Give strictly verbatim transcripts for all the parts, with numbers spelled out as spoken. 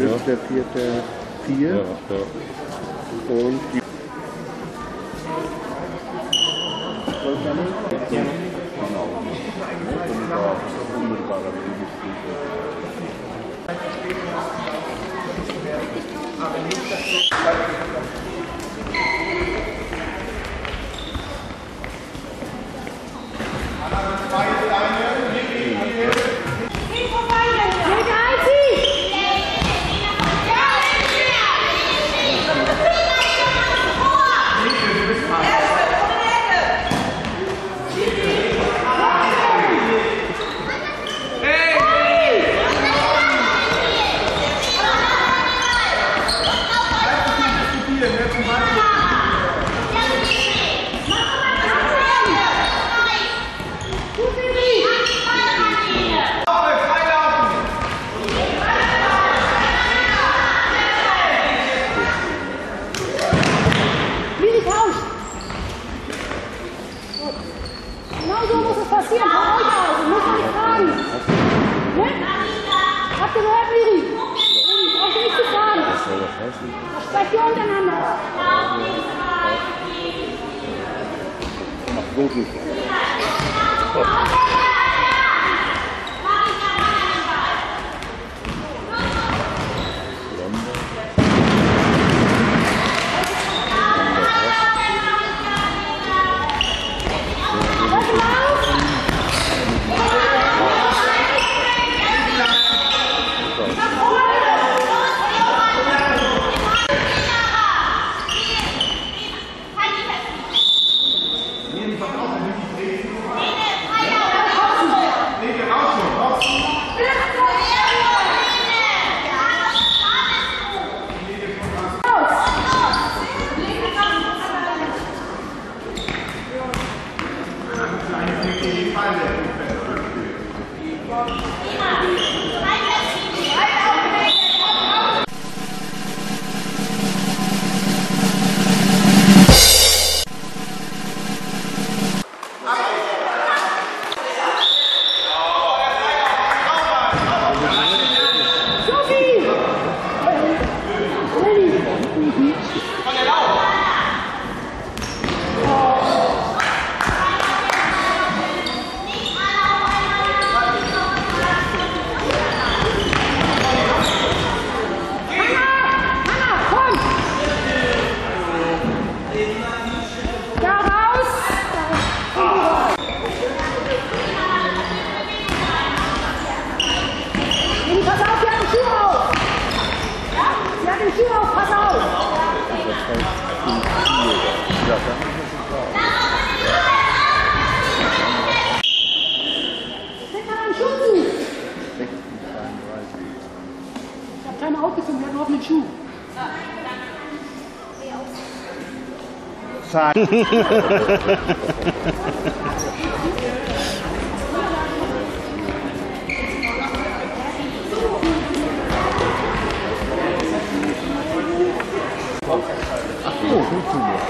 ist der vierte vier. Ja, ja. Und die genau so muss es passieren, von euch aus, muss man nicht fragen. Ne? Habt ihr gehört, Miri? Miri, brauchst du nicht zu fragen. Was soll das heißen? Das sprecht ihr untereinander. Ach, wirklich. Ich habe keine Aufgefunden, wir hatten auf den Schuh. Zeit. Ach so, gut zu mir.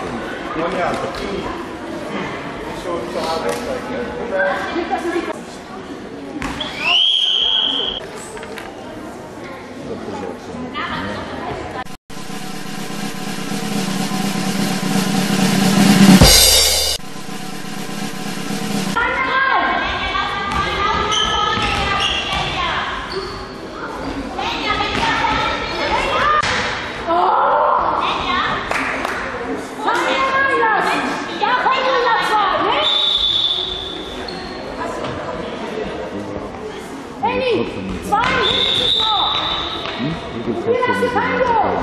Zwei, mindestens noch! Wie lass die Tango!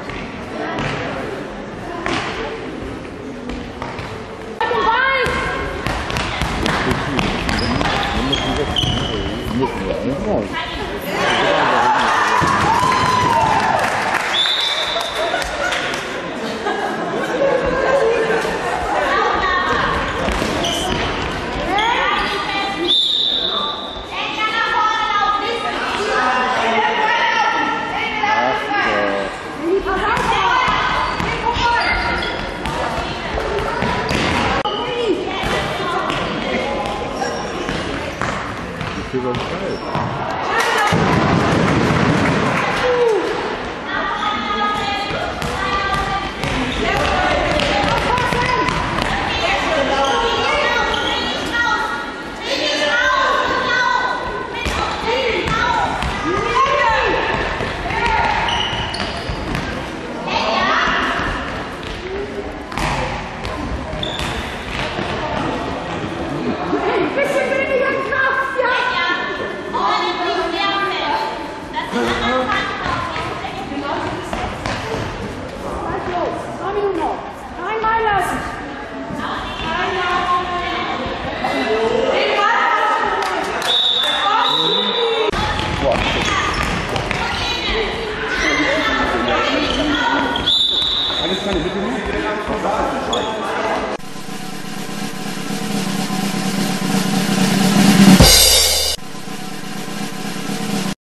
Den Ball! Müssen wir nicht raus. Für so ein Fall.